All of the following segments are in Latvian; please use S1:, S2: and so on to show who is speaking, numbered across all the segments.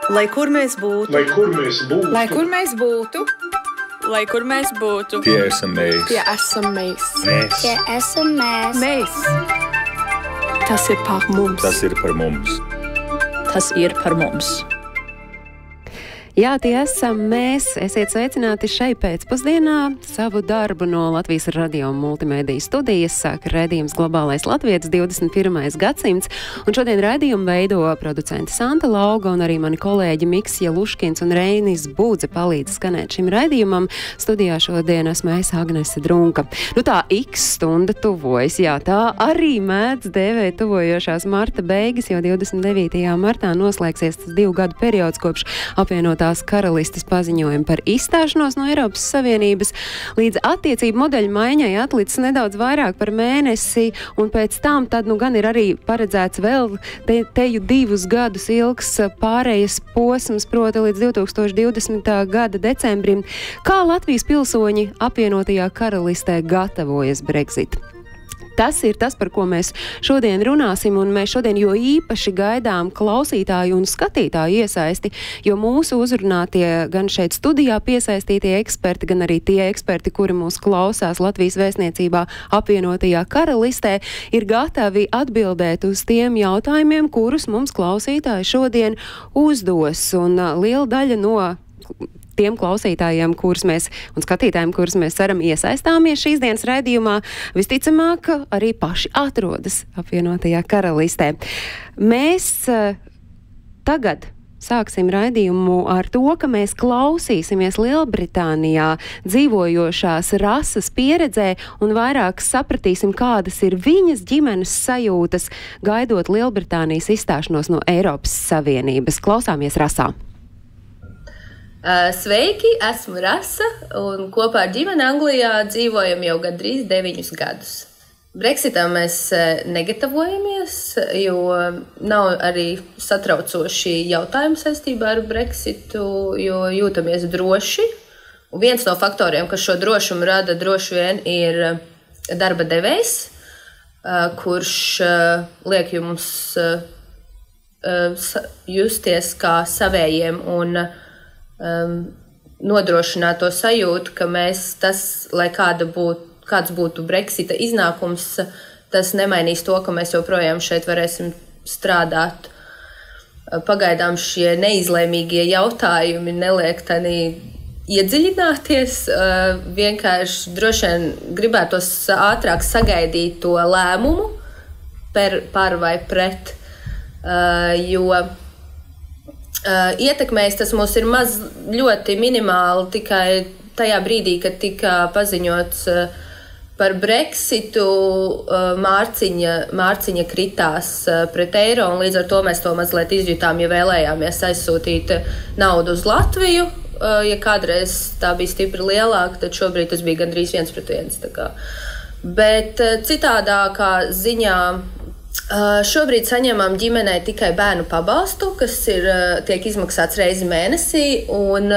S1: Lai kur mēs būtu,
S2: lai kur mēs būtu,
S3: lai kur mēs būtu,
S4: lai kur mēs būtu,
S5: tie esam mēs.
S3: Tie esam mēs.
S6: Tie esam mēs.
S3: Mēs. Tas ir par mums.
S5: Tas ir par mums.
S4: Tas ir par mums.
S7: Jā, tie esam mēs. Esiet sveicināti šai pēcpusdienā. Savu darbu no Latvijas radio multimēdiju studijas sāk raidījums Globālais Latvietis 21. gadsimts. Un šodien raidījumu veido producente Santa Lauga un arī mani kolēģi Miksija Luškins un Reinis Būdze palīdz skanēt šim raidījumam. Studijā šodien esmu es, Agnese Drunka. Nu tā X stunda tuvojas. Jā, tā arī mēdz dēvēt tuvojošās marta beigas, jo 29. martā noslēgsies tas 2 gadu periods kopš apvienotā Karalistes paziņojumu par izstāšanos no Eiropas Savienības. Līdz attiecību modeļu maiņai atlicis nedaudz vairāk par mēnesi, un pēc tam tad gan ir arī paredzēts vēl teju 2 gadus ilgs pārējas posms, proti līdz 2020. gada decembrim. Kā Latvijas pilsoņi apvienotajā Karalistē gatavojas Brexit? Tas ir tas, par ko mēs šodien runāsim, un mēs šodien jo īpaši gaidām klausītāju un skatītāju iesaisti, jo mūsu uzrunātie gan šeit studijā piesaistītie eksperti, gan arī tie eksperti, kuri mūs klausās Latvijas vēstniecībā apvienotajā Karalistē, ir gatavi atbildēt uz tiem jautājumiem, kurus mums klausītāji šodien uzdos, un liela daļa no tiem klausītājiem, un skatītājiem, kurus mēs ceram iesaistāmies šīs dienas raidījumā, visticamāk arī paši atrodas apvienotajā Karalistē. Mēs tagad sāksim raidījumu ar to, ka mēs klausīsimies Lielbritānijā dzīvojošās rases pieredzē un vairāk sapratīsim, kādas ir viņas ģimenes sajūtas, gaidot Lielbritānijas izstāšanos no Eiropas Savienības. Klausāmies rasā!
S8: Sveiki, esmu Rasa un kopā ar ģimeni Anglijā dzīvojam jau gandrīz 9 gadus. Brexitam mēs negatavojamies, jo nav arī satraucoši jautājumi saistībā ar Brexitu, jo jūtamies droši. Un viens no faktoriem, kas šo drošumu rada, droši vien ir darba devējs, kurš liek jums justies kā savējiem un nodrošināt to sajūtu, ka lai kāds būtu Brexita iznākums, tas nemainīs to, ka mēs joprojām šeit varēsim strādāt. Pagaidām šie neizlēmīgie jautājumi neliek tādī iedziļināties, vienkārši droši vien gribētos ātrāk sagaidīt to lēmumu par vai pret, jo ietekmēs tas mūs ir ļoti minimāli tikai tajā brīdī, kad tika paziņots par Brexitu, mārciņa kritās pret eiro, un līdz ar to mēs to mazliet izjutām, ja vēlējāmies aizsūtīt naudu uz Latviju. Ja kādreiz tā bija stipri lielāka, tad šobrīd tas bija gandrīz 1:1. Bet citādākā ziņā šobrīd saņemam ģimenei tikai bērnu pabalstu, kas tiek izmaksāts reizi mēnesī, un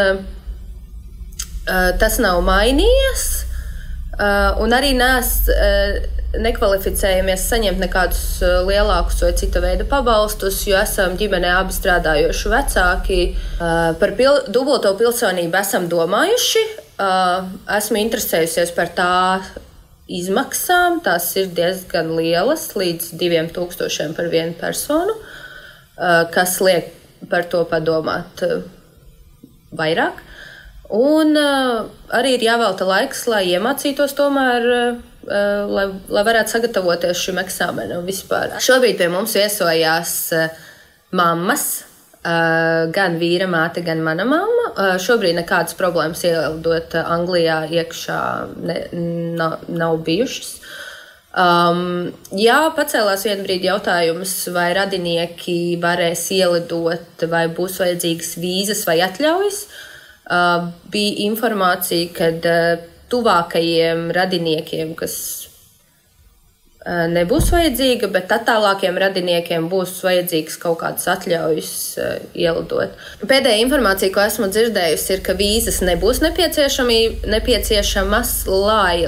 S8: tas nav mainījies. Un arī nekvalificējamies saņemt nekādus lielākus vai cita veida pabalstus, jo esam ģimenē abi strādājoši vecāki. Par dubulto pilsonību esam domājuši. Esmu interesējusies par tā izmaksām, tās ir diezgan lielas, līdz 2000 par vienu personu, kas liek par to padomāt vairāk. Un arī ir jāvelta laiks, lai iemācītos tomēr, lai varētu sagatavoties šim eksāmenam vispār. Šobrīd pie mums viesojās mammas, gan vīra māte, gan mana mamma. Šobrīd nekādas problēmas ielidot Anglijā iekšā nav bijušas. Jā, pacēlās vienu brīdi jautājums, vai radinieki varēs ielidot, vai būs vajadzīgas vīzas vai atļaujas. Bija informācija, ka tuvākajiem radiniekiem, kas nebūs vajadzīga, bet attālākiem radiniekiem būs vajadzīgs kaut kādas atļaujas ielidot. Pēdējā informācija, ko esmu dzirdējusi, ir, ka vīzas nebūs nepieciešamas, lai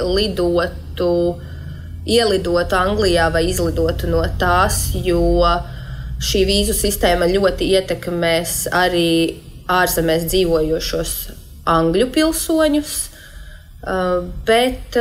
S8: ielidotu Anglijā vai izlidotu no tās, jo šī vīzu sistēma ļoti ietekmēs arī ārzemēs dzīvojošos angļu pilsoņus. Bet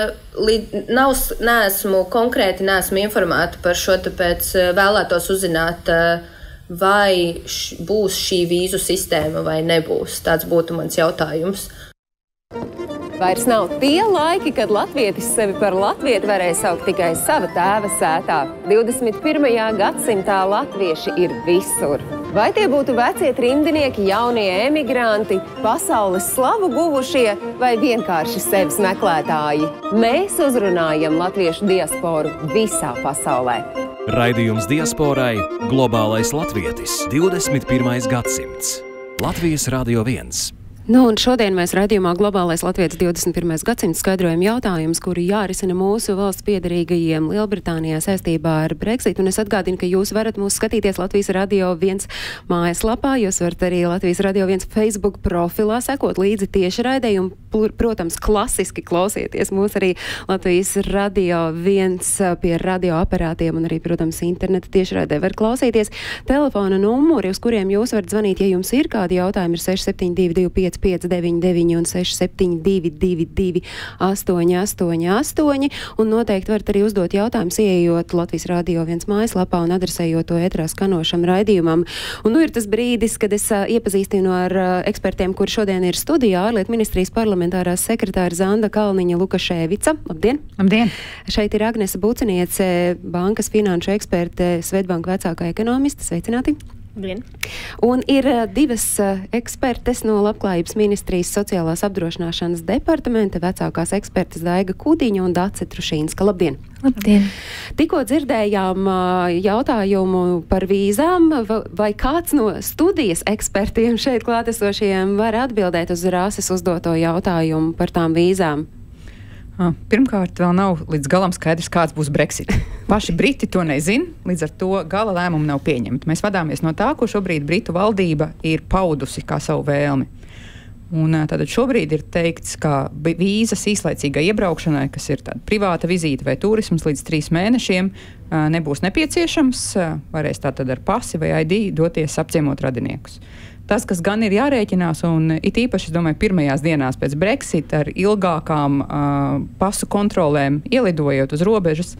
S8: neesmu informēta par šo, tāpēc vēlētos uzzināt, vai būs šī vīzu sistēma vai nebūs. Tāds būtu mans jautājums.
S7: Vairs nav tie laiki, kad latvietis sevi par latvieti varēja saukt tikai sava tēva sētā. 21. gadsimtā latvieši ir visur. Vai tie būtu vecie trimdinieki, jaunie emigranti, pasaules slavu guvušie vai vienkārši sevis meklētāji? Mēs uzrunājam latviešu diasporu visā pasaulē.
S1: Raidījums diasporai – globālais latvietis, 21. gadsimts. Latvijas Radio 1.
S7: Un šodien mēs raidījumā Globālais latvietis 21. gadsimts skaidrojam jautājumus, kuri jārisina mūsu valsts piederīgajiem Lielbritānijā saistībā ar Brexit. Un es atgādinu, ka jūs varat mūs skatīties Latvijas Radio 1 mājaslapā, jūs varat arī Latvijas Radio 1 Facebook profilā sekot līdzi tiešraidei un, protams, klasiski klausieties mūs arī Latvijas Radio 1 pie radioaparātiem un arī, protams, interneta tiešraidē var klausīties. Telefona numuri, uz kuriem jūs varat zvanīt, ja jums ir kādi jautājumi, ir 67225 599 un 67222 888, un noteikti varat arī uzdot jautājumus, ieejot Latvijas Radio 1 mājaslapā un adresējot to ētrā skanošam raidījumam. Un ir tas brīdis, kad es iepazīstinu ar ekspertiem, kuri šodien ir studijā, ārlietu ministrijas parlamentārās sekretāra Zanda Kalniņa-Lukaševica. Labdien!
S2: Labdien!
S7: Šeit ir Agnese Buciniece, bankas finanšu eksperte, Svetbanka vecākā ekonomiste. Sveicināti!
S4: Labdien.
S7: Un ir divas ekspertes no Labklājības ministrijas sociālās apdrošināšanas departamenta, vecākās ekspertes Daiga Kudiņa un Dace Trušīnska. Labdien!
S2: Labdien!
S7: Tikko dzirdējām jautājumu par vīzām, vai kāds no studijas ekspertiem šeit klātesošajiem var atbildēt uz Rāses uzdoto jautājumu par tām vīzām?
S2: Pirmkārt, vēl nav līdz galam skaidrs, kāds būs Brexit. Paši Briti to nezin, līdz ar to gala lēmumu nav pieņemta. Mēs vadāmies no tā, ko šobrīd Britu valdība ir paudusi kā savu vēlmi. Un tātad šobrīd ir teikts, ka vīzas īslaicīgai iebraukšanai, kas ir tāda privāta vizīte vai turisms līdz 3 mēnešiem, nebūs nepieciešams, varēs tātad ar pasi vai ID doties apciemot radiniekus. Tas, kas gan ir jārēķinās, un it īpaši, es domāju, pirmajās dienās pēc Brexit ar ilgākām pasu kontrolēm ielidojot uz robežas,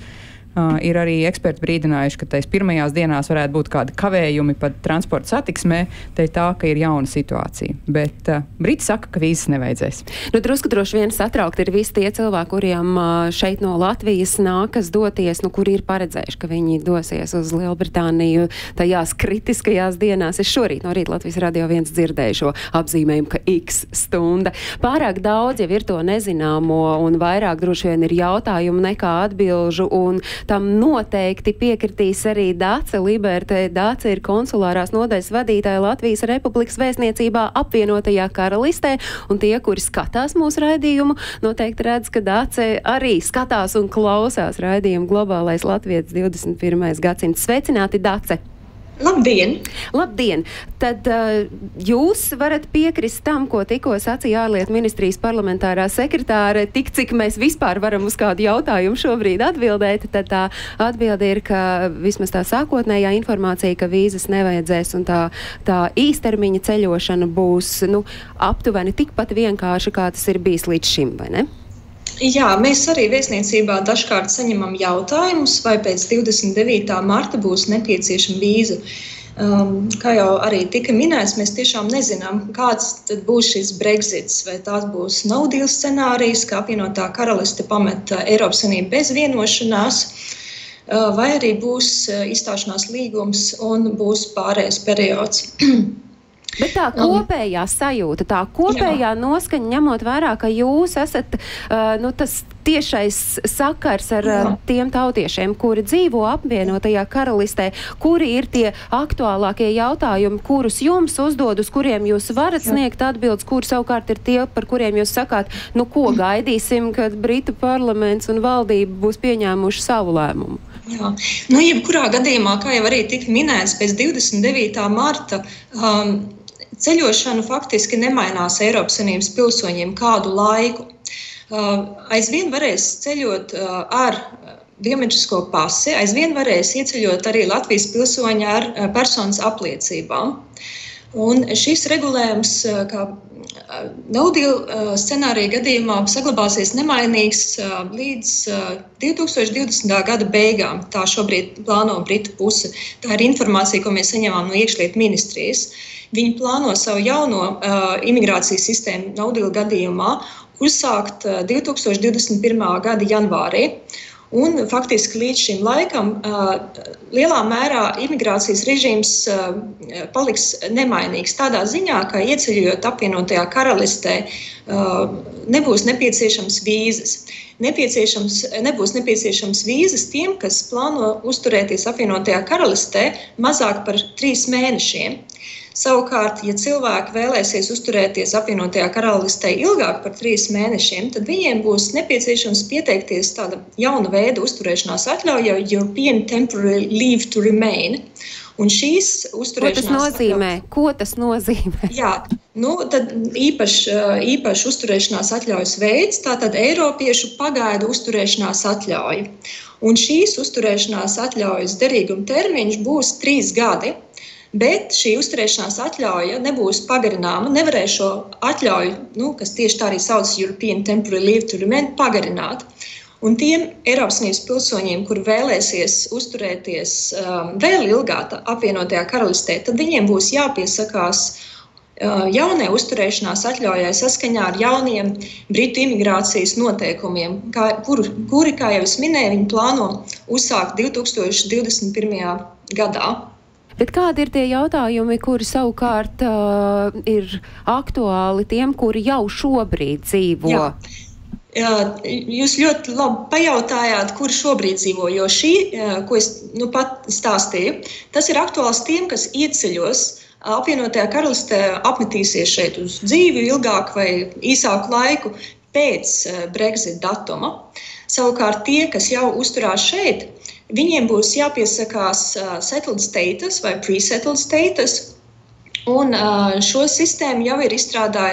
S2: ir arī eksperti brīdinājuši, ka tais pirmajās dienās varētu būt kādi kavējumi pat transporta satiksmē, te tā, ka ir jauna situācija. Bet Briti saka, ka vīzas nevajadzēs.
S7: Drusku droši vien satraukt ir visi tie cilvēki, kuriem šeit no Latvijas nākas doties, kuri ir paredzējuši, ka viņi dosies uz Lielbritāniju tajās kritiskajās dienās. Es šorīt no rīta Latvijas Radio 1 dzirdēju šo apzīmējumu, ka X stunda. Pārāk daudz jau ir to nezināmo un vairāk droši vien ir jautājumu nekā atbilžu, un tam noteikti piekritīs arī Dace Libertē. Dace ir konsulārās nodaļas vadītāja Latvijas Republikas vēstniecībā apvienotajā Karalistē, un tie, kuri skatās mūsu raidījumu, noteikti redz, ka Dace arī skatās un klausās raidījumu Globālais latvietis 21. gadsimts. Sveicināti, Dace!
S5: Labdien!
S7: Labdien! Tad jūs varat piekrist tam, ko tikko sacīja ārlietu ministrijas parlamentārā sekretāre, tik cik mēs vispār varam uz kādu jautājumu šobrīd atbildēt, tad tā atbilde ir, ka vismaz tā sākotnējā informācija, ka vīzas nevajadzēs un tā īstermiņa ceļošana būs aptuveni tikpat vienkārši, kā tas ir bijis līdz šim, vai ne?
S5: Jā, mēs arī vēstniecībā dažkārt saņemam jautājumus, vai pēc 29. marta būs nepieciešama vīza. Kā jau arī tika minēts, mēs tiešām nezinām, kāds tad būs šis Brexits, vai tās būs no deal scenārijs, kā apvienotā karaliste pamet Eiropas Savienību bez vienošanās, vai arī būs izstāšanās līgums un būs pārējais periods.
S7: Bet tā kopējā sajūta, tā kopējā noskaņa, ņemot vērā, ka jūs esat tas tiešais sakars ar tiem tautiešiem, kuri dzīvo apvienotajā karalistē, kuri ir tie aktuālākie jautājumi, kurus jums uzdod, uz kuriem jūs varat sniegt atbildes, kuri savukārt ir tie, par kuriem jūs sakāt, ko gaidīsim, kad Britu parlaments un valdība būs pieņēmuši savu lēmumu.
S5: Jā. Jebkurā gadījumā, kā jau arī tika minēts, pēc 29. marta ceļošana faktiski nemainās Eiropas Savienības pilsoņiem kādu laiku. Aizvien varēs ceļot ar biometrisko pasi aizvien varēs ieceļot arī Latvijas pilsoņi ar personas apliecībām. Un šis regulējums, kā no deal scenārija gadījumā, saglabāsies nemainīgs līdz 2020. gada beigām. Tā šobrīd plāno Britu puse. Tā ir informācija, ko mēs saņemām no iekšlietu ministrijas. Viņi plāno savu jauno imigrācijas sistēmu no deal gadījumā uzsākt 2021. gada janvārī. Un faktiski līdz šim laikam lielā mērā imigrācijas režīms paliks nemainīgs tādā ziņā, ka ieceļojot apvienotajā karalistē nebūs nepieciešams vīzas. Nebūs nepieciešams vīzas tiem, kas plāno uzturēties apvienotajā karalistē mazāk par 3 mēnešiem. Savukārt, ja cilvēki vēlēsies uzturēties apvienotajā karalistē ilgāk par 3 mēnešiem, tad viņiem būs nepieciešams pieteikties tāda jauna veida uzturēšanās atļauja, European Temporary Leave to Remain. Un šīs uzturēšanās
S7: Ko tas nozīmē?
S5: Jā, tad īpaši uzturēšanās atļaujas veids, tātad Eiropiešu pagaidu uzturēšanās atļauja. Un šīs uzturēšanās atļaujas derīguma termiņš būs 3 gadi. Bet šī uzturēšanās atļauja nebūs pagarināma, nevarēs šo atļauju, kas tieši tā arī sauc European Temporary Leave to Remain, pagarināt. Un tiem Eiropas Savienības pilsoņiem, kuri vēlēsies uzturēties vēl ilgāk apvienotajā karalistē, tad viņiem būs jāpiesakās jaunai uzturēšanās atļaujai saskaņā ar jauniem Britu imigrācijas noteikumiem, kuri, kā jau es minēju, viņi plāno uzsākt 2021. gadā.
S7: Bet kādi ir tie jautājumi, kuri savukārt ir aktuāli tiem, kuri jau šobrīd dzīvo?
S5: Jā, jūs ļoti labi pajautājāt, kur šobrīd dzīvo, jo šī, ko es pat stāstīju, tas ir aktuāls tiem, kas ieceļos apvienotajā karalistē, apmetīsies šeit uz dzīvi ilgāk vai īsāku laiku pēc Brexit datuma. Savukārt tie, kas jau uzturās šeit, viņiem būs jāpiesakās settled status vai pre-settled status, un šo sistēmu jau ir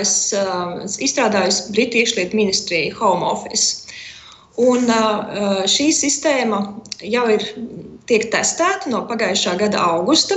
S5: izstrādājusi Britu iekšlietu ministrija Home Office. Un šī sistēma jau tiek testēta no pagājušā gada augusta,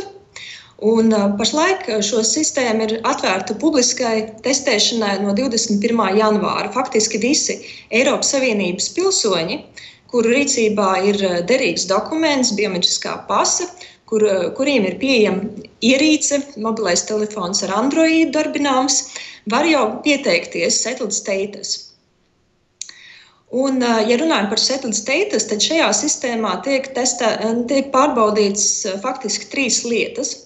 S5: un pašlaik šo sistēmu ir atvērta publiskai testēšanai no 21. janvāra. Faktiski visi Eiropas Savienības pilsoņi, kuru rīcībā ir derīgs dokuments, biometriskā pasa, kuriem ir pieejama ierīce, mobilais telefons ar Android darbināms, var jau pieteikties settled status. Un, ja runājam par settled status, tad šajā sistēmā tiek pārbaudīts faktiski 3 lietas.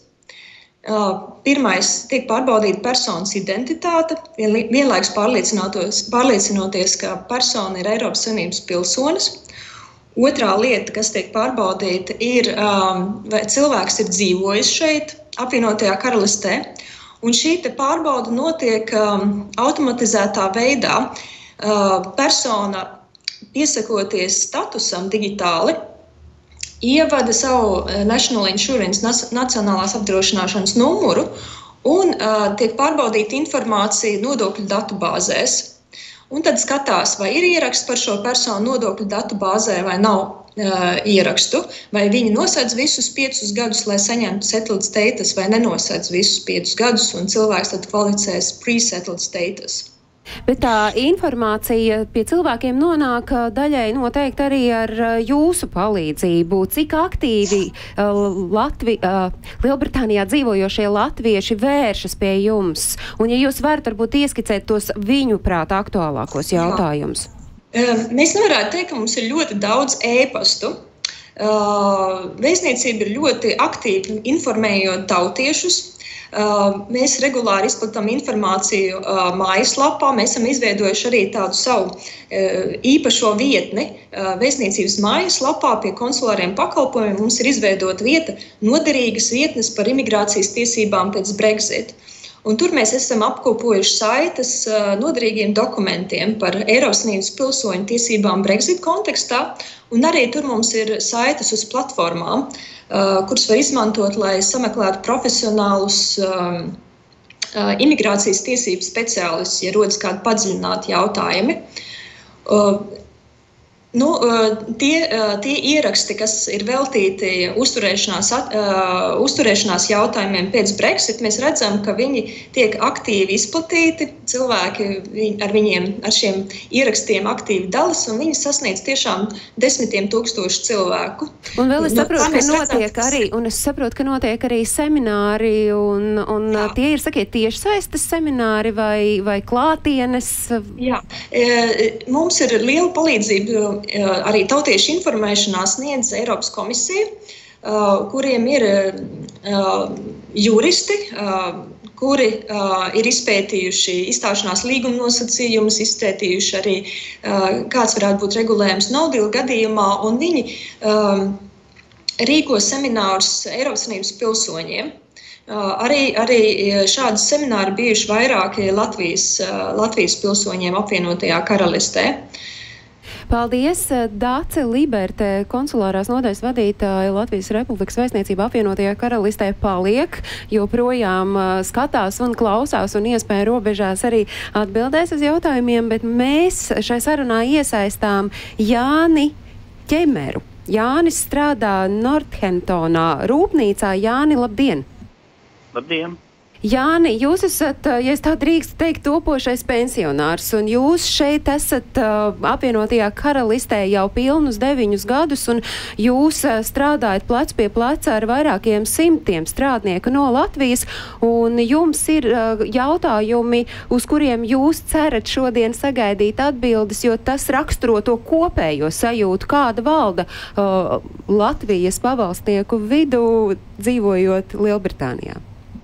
S5: Pirmais, tiek pārbaudīta personas identitāte, vienlaikus pārliecinoties, ka persona ir Eiropas Savienības pilsonis. Otrā lieta, kas tiek pārbaudīta, ir, vai cilvēks ir dzīvojis šeit, apvienotajā karalistē. Un šī pārbauda notiek automatizētā veidā. Persona, piesakoties statusam digitāli, ievada savu National Insurance, nacionālās apdrošināšanas numuru un tiek pārbaudīta informācija nodokļu datubāzēs. Un tad skatās, vai ir ieraksts par šo personu nodokļu datubāzē vai nav ierakstu, vai viņi nosedz visus 5 gadus, lai saņemtu settled status, vai nenosedz visus 5 gadus, un cilvēks tad kvalificēs pre-settled status.
S7: Bet tā informācija pie cilvēkiem nonāk daļai noteikti arī ar jūsu palīdzību. Cik aktīvi Lielbritānijā dzīvojošie latvieši vēršas pie jums? Un ja jūs varat varbūt ieskicēt tos viņu prāta aktuālākos jautājumus?
S5: Mēs nevarētu teikt, ka mums ir ļoti daudz ēpastu. Vēstniecība ir ļoti aktīvi informējot tautiešus. Mēs regulāri izplatām informāciju mājaslapā. Mēs esam izveidojuši arī tādu savu īpašo vietni vēstniecības mājaslapā pie konsulāriem pakalpojumiem. Mums ir izveidota vieta noderīgas vietnes par imigrācijas tiesībām pēc Brexit. Un tur mēs esam apkopojuši saites noderīgiem dokumentiem par Eiropas Savienības pilsoņu tiesībām Brexit kontekstā. Un arī tur mums ir saites uz platformām, kuras var izmantot, lai sameklētu profesionālus imigrācijas tiesību speciālistus, ja rodas kādi padziļināti jautājumi. Tie ieraksti, kas ir veltīti uzturēšanās jautājumiem pēc Brexit, mēs redzam, ka viņi tiek aktīvi izplatīti. Cilvēki ar šiem ierakstiem aktīvi dalas, un viņi sasniedz tiešām 10,000 cilvēku.
S7: Un vēl es saprotu, ka notiek arī semināri, un tie ir, sakiet, tiešsaistes semināri vai klātienes?
S5: Jā, mums ir liela palīdzība. Arī tautiešu informēšanā sniedz Eiropas komisija, kuriem ir juristi, kuri ir izpētījuši izstāšanās līguma nosacījumus, izpētījuši arī, kāds varētu būt regulējums no deal gadījumā, un viņi rīko seminārus Eiropas Savienības pilsoņiem. Arī šādi semināri bijuši vairāki Latvijas pilsoņiem apvienotajā karalistē.
S7: Paldies, Dāce Liberte, konsulārās nodaļas vadītāja Latvijas Republikas vēstniecība apvienotajā karalistē paliek, joprojām skatās un klausās un iespēja robežās arī atbildēs uz jautājumiem, bet mēs šai sarunā iesaistām Jāni Ķemeru. Jānis strādā Northamptonā rūpnīcā. Jāni, labdien!
S9: Labdien!
S7: Jāni, jūs esat, ja es tā drīkstu teikt, topošais pensionārs, un jūs šeit esat apvienotajā karalistē jau pilnus 9 gadus, un jūs strādājat plec pie pleca ar vairākiem 100 strādnieku no Latvijas, un jums ir jautājumi, uz kuriem jūs cerat šodien sagaidīt atbildes, jo tas raksturo to kopējo sajūtu, kāda valda Latvijas pavalstnieku vidū dzīvojot Lielbritānijā.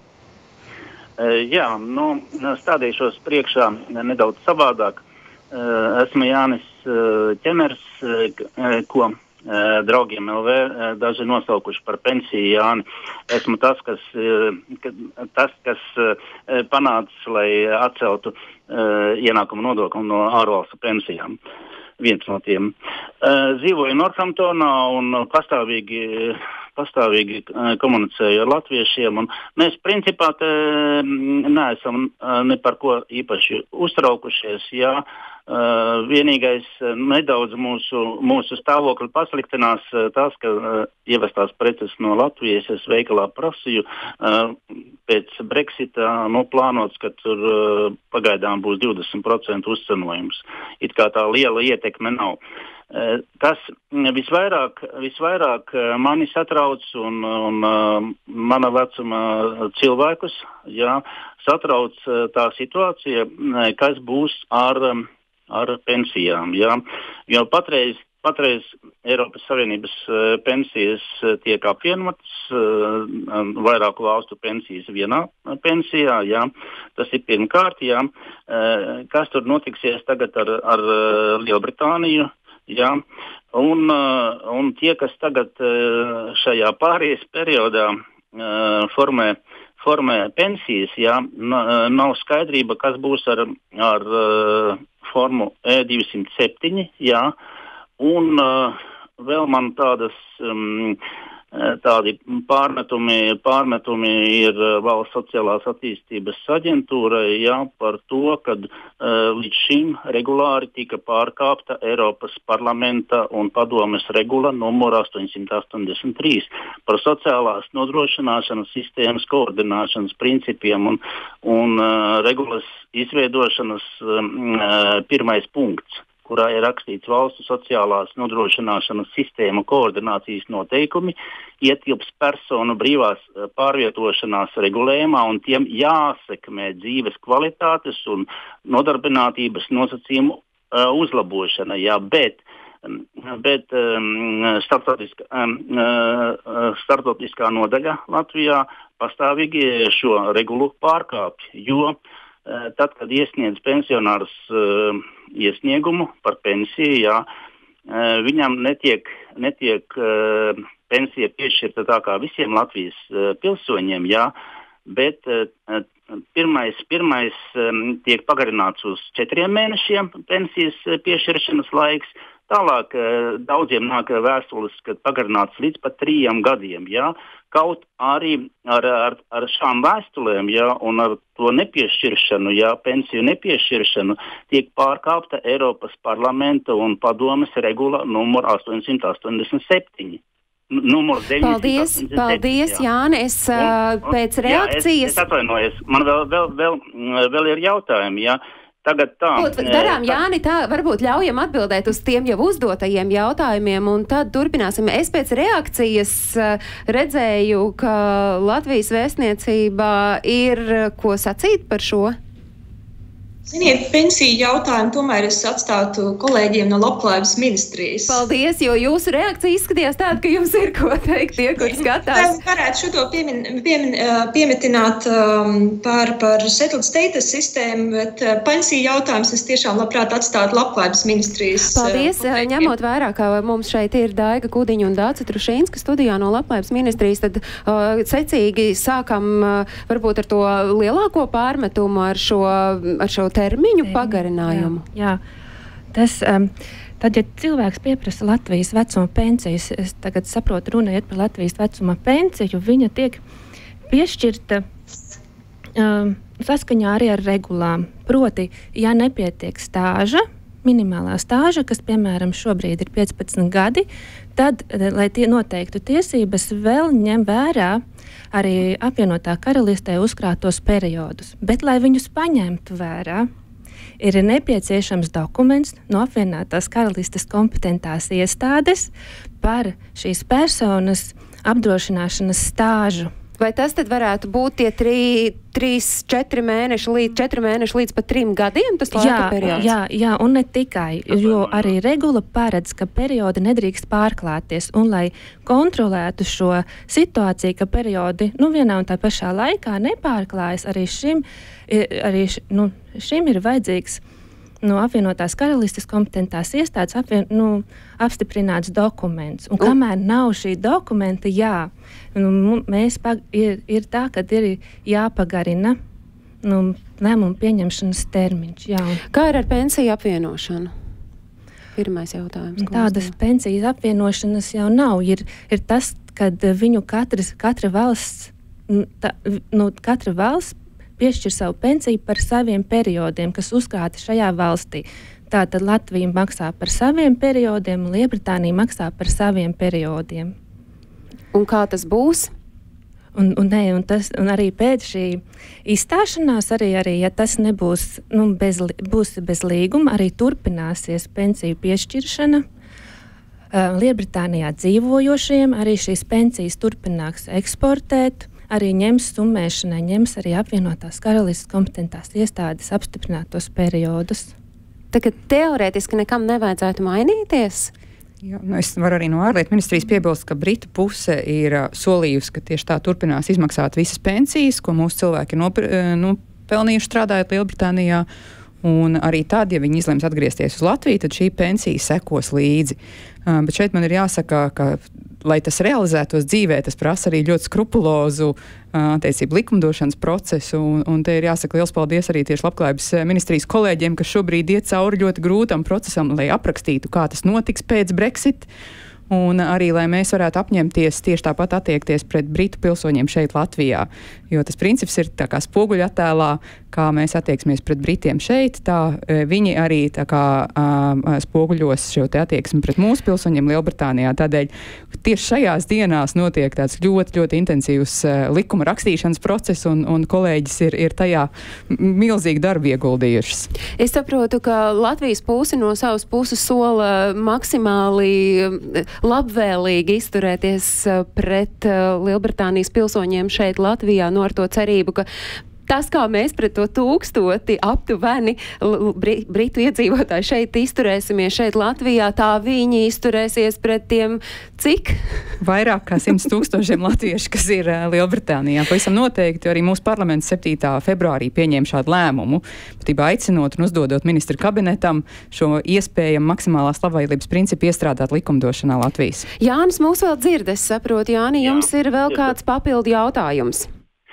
S9: Jā, stādīšos priekšā nedaudz savādāk. Esmu Jānis Ķemers, ko draugiem LV daži nosaukuši par pensiju Jāni. Esmu tas, kas panācis, lai atceltu ienākumu nodokli no ārvalstu pensijām. Viens no tiem. Dzīvoju Northamptonā un pastāvīgi komunicēju ar latviešiem, un mēs principā neesam ne par ko īpaši uztraukušies, jā. Vienīgais nedaudz mūsu stāvokli pasliktinās tas, ka ievestās preces no Latvijas es veikalā prasīju pēc Brexita plānots, ka tur pagaidām būs 20% uzcenojums. It kā tā liela ietekme nav. Kas visvairāk mani satrauc un mana vecuma cilvēkus, jā, satrauc tā situācija, kas būs ar pensijām, jā. Jo patreiz Eiropas Savienības pensijas tiek apvienotas, vairāku valstu pensijas vienā pensijā, jā. Tas ir pirmkārt, jā. Kas tur notiksies tagad ar Lielbritāniju? Jā, un tie, kas tagad šajā pārējais periodā formē pensijas, jā, nav skaidrība, kas būs ar formu E207, jā, un vēl man tādi pārmetumi ir Valsts sociālās attīstības aģentūrai, jā, par to, ka līdz šim regulāri tika pārkāpta Eiropas parlamenta un padomes regula numur 883 par sociālās nodrošināšanas sistēmas koordinēšanas principiem un regulas izveidošanas pirmais punkts, kurā ir rakstīts valstu sociālās nodrošināšanas sistēmu koordinācijas noteikumi, ietilps personu brīvās pārvietošanās regulējumā un tiem jāsekmē dzīves kvalitātes un nodarbinātības nosacījumu uzlabošana. Jā, bet starptautiskā nodaļa Latvijā pastāvīgi šo regulu pārkāpj, jo tad, kad iesniedz pensionārs iesniegumu par pensiju, jā, viņam netiek pensija piešķirta tā kā visiem Latvijas pilsoņiem, jā, bet pirmais tiek pagarināts uz 4 mēnešiem pensijas piešķiršanas laiks, Tālāk daudziem nāk vēstules, kad pagarināts līdz pat 3 gadiem, jā. Kaut arī ar šām vēstulēm, jā, un ar to nepiešķiršanu, jā, pensiju nepiešķiršanu, tiek pārkāpta Eiropas parlamenta un padomes regula numur 887.
S7: Paldies, Jāni. Es pēc reakcijas...
S9: Es atvainojos. Man vēl ir jautājumi, jā. Tagad tā.
S7: Darām, Jāni, tā varbūt ļaujam atbildēt uz tiem jau uzdotajiem jautājumiem, un tad turpināsim. Es pēc reakcijas redzēju, ka Latvijas vēstniecībā ir ko sacīt par šo?
S5: Ziniet, pensiju jautājumu tomēr es atstātu kolēģiem no Labklājības ministrijas.
S7: Paldies, jo jūsu reakcija izskatījās tāda, ka jums ir ko teikt tie, kur skatās.
S5: Es varētu šo to piemetināt par settled status sistēmu, bet pensiju jautājums es tiešām labprāt atstātu Labklājības ministrijas.
S7: Paldies, ņemot vērā, ka mums šeit ir Daiga Kudiņa un Dāca Trušīnska studijā no Labklājības ministrijas, tad secīgi sākam varbūt ar to lielāko pārmetumu, ar šo termiņu pagarinājumu.
S10: Jā. Tas, tad, ja cilvēks pieprasa Latvijas vecuma pensijas, es tagad saprotu, runa iet par Latvijas vecuma pensiju, viņa tiek piešķirta saskaņā arī ar regulām. Proti, ja nepietiek stāža, minimālā stāža, kas, piemēram, šobrīd ir 15 gadi, tad, lai tie noteiktu tiesības, vēl ņem vērā arī apvienotā karalistē uzkrātos periodus. Bet, lai viņus paņemtu vērā, ir nepieciešams dokuments no apvienotās karalistes kompetentās iestādes par šīs personas apdrošināšanas stāžu.
S7: Vai tas tad varētu būt tie 4 mēneši līdz pat 3 gadiem, tas laika periods?
S10: Jā, un ne tikai, jo arī regula paredz, ka periodi nedrīkst pārklāties, un lai kontrolētu šo situāciju, ka periodi vienā un tā pašā laikā nepārklājas, arī šim ir vajadzīgs no apvienotās karalistes kompetentās iestādes apstiprināts dokuments. Un kamēr nav šī dokumenta, ir tā, ka ir jāpagarina lēmumu pieņemšanas termiņš. Jā.
S7: Kā ir ar pensiju apvienošanu? Pirmais jautājums.
S10: Tādas pensijas apvienošanas jau nav. Ir tas, kad viņu katra valsts piešķir savu pensiju par saviem periodiem, kas uzkrāti šajā valstī. Tātad Latvija maksā par saviem periodiem, un Lielbritānija maksā par saviem periodiem.
S7: Un kā tas būs?
S10: Un arī pēc šī izstāšanās, arī ja tas nebūs būs bez līguma, arī turpināsies pensiju piešķiršana. Lielbritānijā dzīvojošiem arī šīs pensijas turpinās eksportēt. Arī ņems arī apvienotās karalistes kompetentās iestādes apstiprinātos periodus.
S7: Tagad teorētiski nekam nevajadzētu mainīties?
S2: Jā, es varu arī no ārlietu ministrijas piebilst, ka Britu puse ir solījusi, ka tieši tā turpinās izmaksāt visas pensijas, ko mūsu cilvēki ir pelnījuši strādājot Lielbritānijā. Un arī tad, ja viņi izlems atgriezties uz Latviju, tad šī pensija sekos līdzi. Bet šeit man ir jāsaka, ka, lai tas realizētos dzīvē, tas prasa arī ļoti skrupulozu likumdošanas procesu. Un te ir jāsaka liels paldies arī tieši Labklājības ministrijas kolēģiem, kas šobrīd iet cauri ļoti grūtam procesam, lai aprakstītu, kā tas notiks pēc Brexit. Un arī, lai mēs varētu apņemties tieši tāpat attiekties pret britu pilsoņiem šeit Latvijā. Jo tas princips ir tā kā spoguļattēlā, kā mēs attieksimies pret britiem šeit, tā viņi arī tā kā spoguļos šo te attieksmi pret mūsu pilsoņiem Lielbritānijā. Tādēļ tieši šajās dienās notiek tāds ļoti, ļoti intensīvs likuma rakstīšanas process, un kolēģis ir tajā milzīgi darbu ieguldījušas.
S7: Es saprotu, ka Latvijas puse no savas puses sola maksimāli labvēlīgi izturēties pret Lielbritānijas pilsoņiem šeit Latvijā, ar to cerību, ka tas, kā mēs pret to 1000 aptuveni britu iedzīvotāji šeit izturēsimies šeit Latvijā, tā viņi izturēsies pret tiem cik?
S2: Vairāk kā 100 000 latvieši, kas ir Lielbritānijā. Pavisam noteikti arī mūsu parlaments 7. februārī pieņēma šādu lēmumu, patībā aicinot un uzdodot ministru kabinetam šo iespējamu maksimālās labvēlības principu iestrādāt likumdošanā Latvijas.
S7: Jānis mūs vēl dzird, es saprotu. Jāni, jums ir vēl kāds papildu jautājums?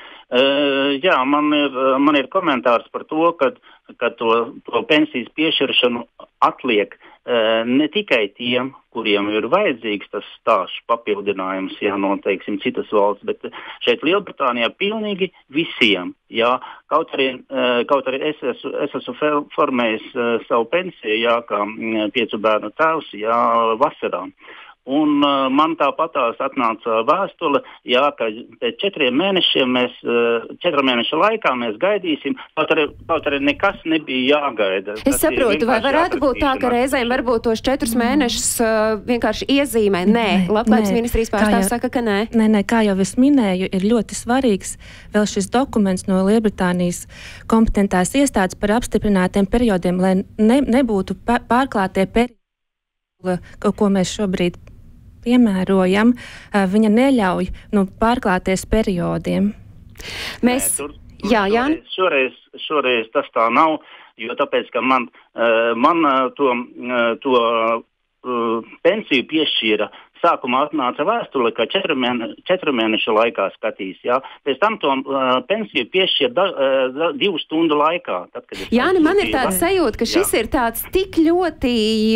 S9: Jā, man ir komentārs par to, ka to pensijas piešķiršanu atliek ne tikai tiem, kuriem ir vajadzīgs tas stāžu papildinājums, teiksim, citas valsts, bet šeit Lielbritānijā pilnīgi visiem. Jā, kaut arī es esmu formējis savu pensiju, kā 5 bērnu tēvs, vasarā. Un man tāpatās atnāca vēstule, ka pēc 4 mēnešiem 4 mēnešu laikā mēs gaidīsim, kaut arī nekas nebija jāgaida.
S7: Es saprotu, vai varētu būt tā, ka reizēm varbūt tos 4 mēnešus vienkārši iezīmē? Nē, Labklājības ministrijas pārstāvs saka, ka nē.
S10: Nē, kā jau es minēju, ir ļoti svarīgs vēl šis dokuments no Lielbritānijas kompetentās iestādes par apstiprinātiem periodiem, lai nebūtu pārklātie periodi, ko mēs šobrīd piemērojam, viņa neļauj pārklāties periodiem.
S9: Šoreiz tas tā nav, jo tāpēc, ka man to pensiju piešķīra, sākumā atnāca vēstule, ka 4 mēnešu laikā skatīs, Pēc tam to pensiju piešķīra 2 stundu laikā. Tad,
S7: Jāni, man ir tāds sajūta, ka šis ir tāds tik ļoti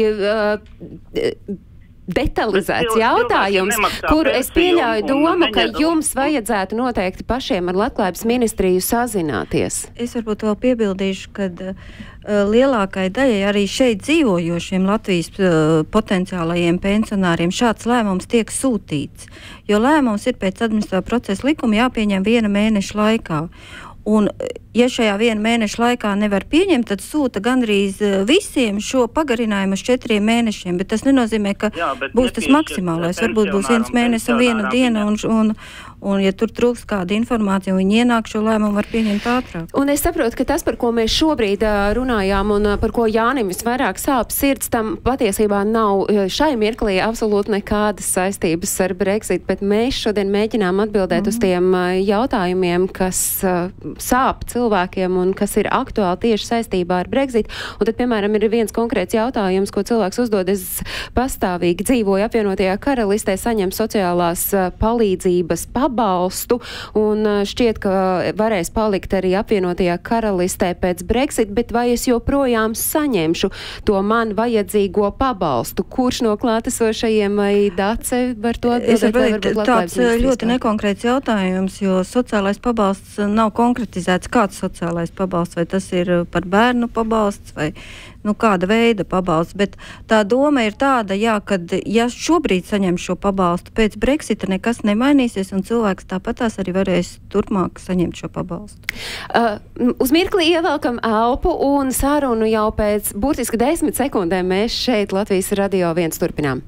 S7: detalizēts jautājums, kur es pieļauju domu, ka jums vajadzētu noteikti pašiem ar Labklājības ministriju sazināties.
S11: Es varbūt vēl piebildīšu, ka lielākai daļai arī šeit dzīvojošiem Latvijas potenciālajiem pensionāriem šāds lēmums tiek sūtīts, jo lēmums ir pēc administratīvā procesa likuma jāpieņem 1 mēneša laikā. Un, ja šajā 1 mēneša laikā nevar pieņemt, tad sūta gandrīz visiem šo pagarinājumu uz 4 mēnešiem, bet tas nenozīmē, ka būs tas maksimālais. Varbūt būs 1 mēnesis un 1 diena, un ja tur trūks kāda informācija, un viņi ienāk, šo lēmumu var pieņemt ātrāk.
S7: Un es saprotu, ka tas, par ko mēs šobrīd runājām, un par ko Jānim visvairāk sāp sirds, tam patiesībā nav šai mirklī absolūti nekādas saistības ar Brexit, bet mēs šodien mēģinām atbildēt uz tiem jautājumiem, kas sāp cilvēkiem un kas ir aktuāli tieši saistībā ar Brexit. Un tad, piemēram, ir viens konkrēts jautājums, ko cilvēks uzdod. Es pastāvīgi dzīvoju apvienotajā karalistē, saņem sociālās palīdzības pabalstu, un šķiet, ka varēs palikt arī apvienotajā karalistē pēc Brexit, bet vai es joprojām saņemšu to man vajadzīgo pabalstu? Kurš no klātesošajiem vai Dace var to atbildēt?
S11: Tāds ļoti nekonkrēts jautājums, jo sociālais pabalsts nav konkretizēts. Kāds sociālais pabalsts? Vai tas ir par bērnu pabalsts vai kāda veida pabalsts? Bet tā doma ir tāda, kad ja šobrīd saņem šo pabalstu, pēc Brexita nekas nemainīsies un cilvēks tāpatās arī varēs turpmāk saņemt šo pabalstu.
S7: Uz mirkli ievelkam elpu un sarunu jau pēc burtiski 10 sekundēm mēs šeit Latvijas Radio 1 turpinām.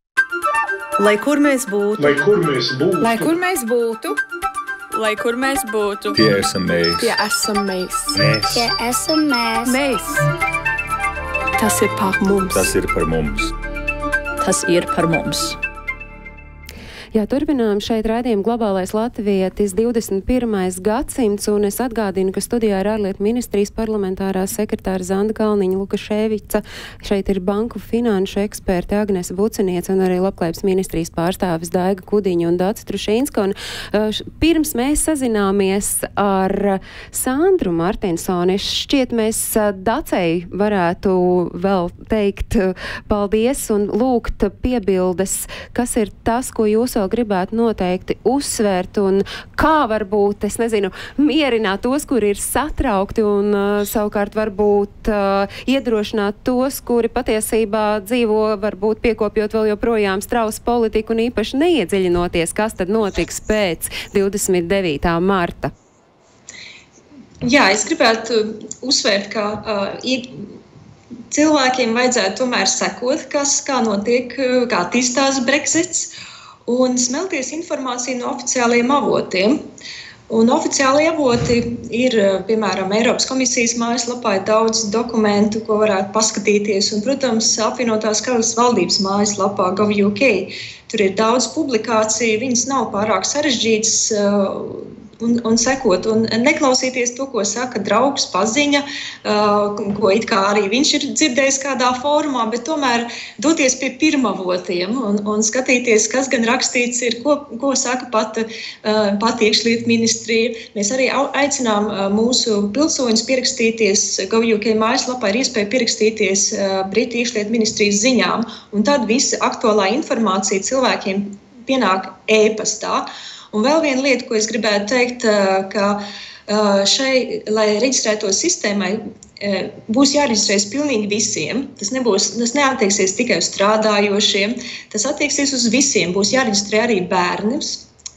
S3: Lai kur mēs būtu.
S4: Lai kur mēs būtu.
S3: Lai kur mēs būtu.
S4: Lai kur mēs būtu.
S12: Tie esam mēs.
S3: Tie esam mēs.
S6: Tie esam mēs.
S3: Mēs. Tas ir par mums.
S12: Tas ir par mums.
S4: Tas ir par mums.
S7: Jā, turpinām šeit raidījumu Globālais latvietis 21. gadsimts, un es atgādinu, ka studijā ir ārlietu ministrijas parlamentārā sekretāra Zanda Kalniņa Lukaševica. Šeit ir banku finanšu eksperti Agnese Buciniece un arī Labklājības ministrijas pārstāvis Daiga Kudiņa un Dace Trušīnska. Un pirms mēs sazināmies ar Sandru Martinsoni, šķiet mēs Dacei varētu vēl teikt paldies un lūgt piebildes, kas ir tas, ko jūs gribētu noteikti uzsvērt un kā varbūt, es nezinu, mierināt tos, kuri ir satraukti un savukārt varbūt iedrošināt tos, kuri patiesībā dzīvo, varbūt piekopjot vēl joprojām strausu politiku un īpaši neiedziļinoties, kas tad notiks pēc 29. marta.
S5: Jā, es gribētu uzsvērt, ka cilvēkiem vajadzētu tomēr sekot, kā notiek, kā attīstās Brexits, un smelties informāciju no oficiālajiem avotiem. Un oficiāli avoti ir, piemēram, Eiropas komisijas mājaslapā ir daudz dokumentu, ko varētu paskatīties, un, protams, apvienotās karalistes valdības mājaslapā Gov.uk. Tur ir daudz publikāciju, viņas nav pārāk sarežģītas, un sekot, un neklausīties to, ko saka draugs, paziņa, ko it kā arī viņš ir dzirdējis kādā fórumā, bet tomēr doties pie pirmavotiem un skatīties, kas gan rakstīts ir, ko saka pat iekšlietu ministrija. Mēs arī aicinām mūsu pilsoņus pierakstīties, GovUK mājaslapā ir iespēja pierakstīties Britu iekšlietu ministrijas ziņām, un tad visa aktuālā informācija cilvēkiem pienāk e-pastā. Un vēl viena lieta, ko es gribētu teikt, ka lai reģistrētos sistēmai, būs jāreģistrējas pilnīgi visiem. Tas neattieksies tikai uz strādājošiem, tas attieksies uz visiem. Būs jāreģistrē arī bērnus,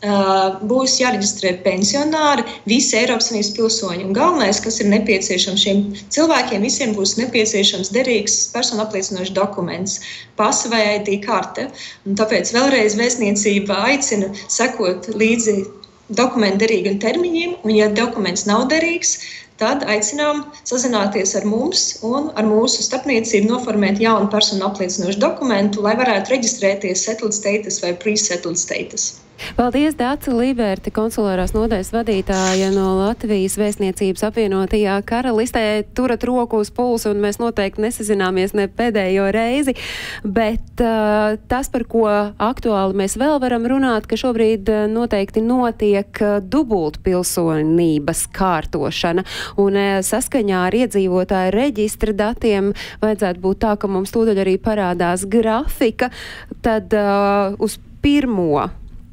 S5: būs jāreģistrē pensionāri, visi Eiropas Savienības pilsoņi. Un galvenais, kas ir nepieciešams šiem cilvēkiem, visiem būs nepieciešams derīgs personu apliecinošs dokuments, pasa vai ID karte. Un tāpēc vēlreiz vēstniecība aicina sekot līdzi dokumentu derīgiem termiņiem, un ja dokuments nav derīgs, tad aicinām sazināties ar mums un ar mūsu starpniecību noformēt jaunu personu apliecinošu dokumentu, lai varētu reģistrēties settled status vai pre-settled status.
S7: Paldies, Dāca Līberti, konsulārās nodaļas vadītāja no Latvijas vēstniecības apvienotajā karalistē. Turat roku uz pulsu, un mēs noteikti nesazināmies ne pēdējo reizi, bet tas, par ko aktuāli mēs vēl varam runāt, ka šobrīd noteikti notiek dubultpilsonības kārtošana, un saskaņā ar iedzīvotāju reģistra datiem vajadzētu būt tā, ka mums tūdaļ arī parādās grafika, tad uz 1.